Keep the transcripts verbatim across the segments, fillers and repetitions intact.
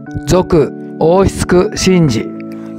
続王室神事。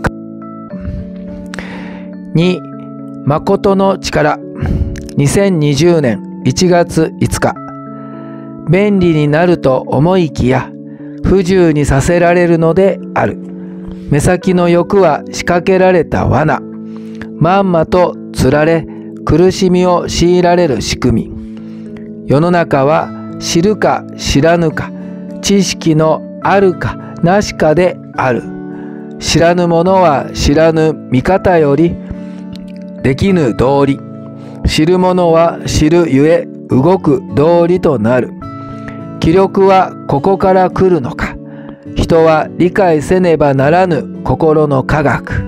に、誠の力。にせんにじゅうねんいちがついつか。便利になると思いきや不自由にさせられるのである。目先の欲は仕掛けられた罠。まんまと釣られ苦しみを強いられる仕組み。世の中は知るか知らぬか、知識のあるかなしかである。知らぬ者は知らぬ見方よりできぬ道理。知る者は知るゆえ動く道理となる。気力はここから来るのか。人は理解せねばならぬ心の科学。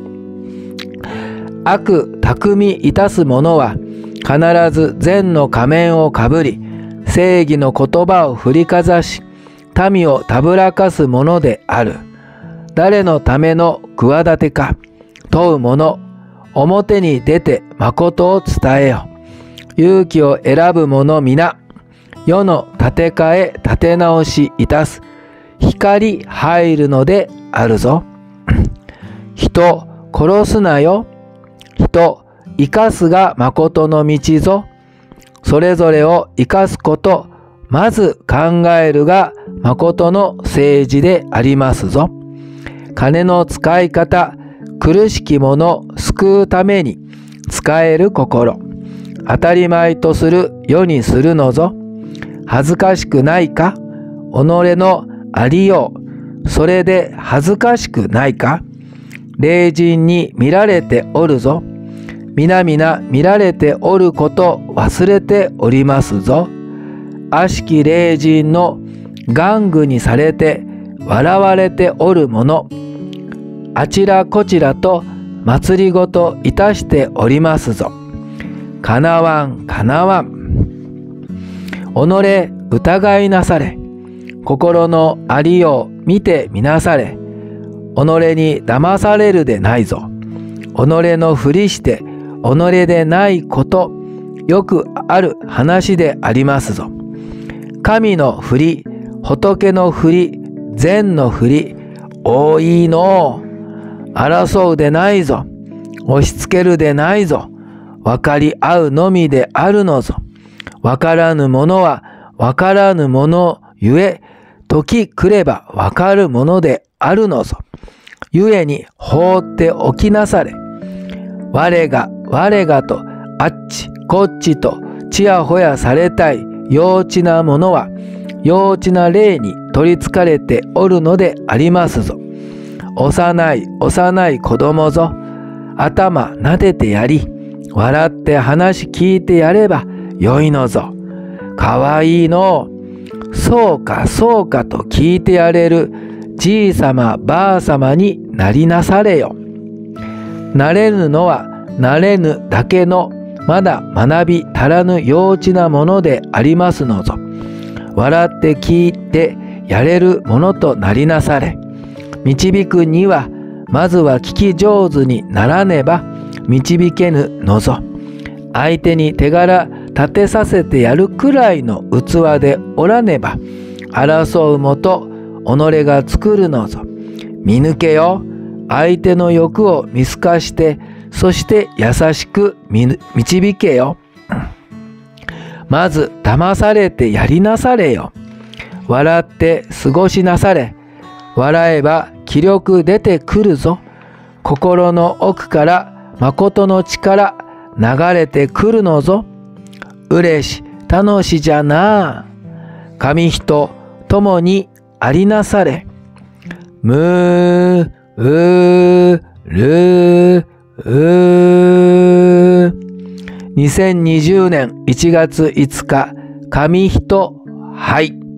悪巧みいたす者は必ず善の仮面をかぶり、正義の言葉を振りかざし、民をたぶらかすものである。誰のための企てか問う者、表に出て誠を伝えよ。勇気を選ぶ者皆、世の立て替え立て直しいたす。光入るのであるぞ。人殺すなよ。人生かすが誠の道ぞ。それぞれを生かすこと、まず考えるが誠の政治でありますぞ。金の使い方、苦しき者救うために使える心。当たり前とする世にするのぞ。恥ずかしくないか。己のありよう。それで恥ずかしくないか。霊人に見られておるぞ。皆々見られておること忘れておりますぞ。悪しき霊人の玩具にされて笑われておるもの。あちらこちらと祭りごといたしておりますぞ。かなわんかなわん。己疑いなされ。心のありよう見てみなされ。己に騙されるでないぞ。己のふりして己でないこと、よくある話でありますぞ。神のふり、仏のふり、善のふり、多いのう。争うでないぞ。押し付けるでないぞ。分かり合うのみであるのぞ。分からぬものは分からぬものゆえ、時来れば分かるものであるのぞ。ゆえに放っておきなされ。我が我がとあっちこっちとちやほやされたい幼稚なものは幼稚な霊に取りつかれておるのでありますぞ。幼い幼い子供ぞ。頭撫でてやり、笑って話聞いてやればよいのぞ。かわいいのう。そうかそうかと聞いてやれるじいさまばあさまになりなされよ。なれぬのはなれぬだけのまだ学び足らぬ幼稚なものでありますのぞ。笑って聞いてやれるものとなりなされ。導くにはまずは聞き上手にならねば導けぬのぞ。相手に手柄立てさせてやるくらいの器でおらねば争うもと己が作るのぞ。見抜けよ。相手の欲を見透かして、そして優しく導けよ。まず騙されてやりなされよ。笑って過ごしなされ。笑えば気力出てくるぞ。心の奥から誠の力流れてくるのぞ。うれし楽しじゃなあ。神人共にありなされ。むーうーるーうーにせんにじゅうねんいちがついつか、神人はい。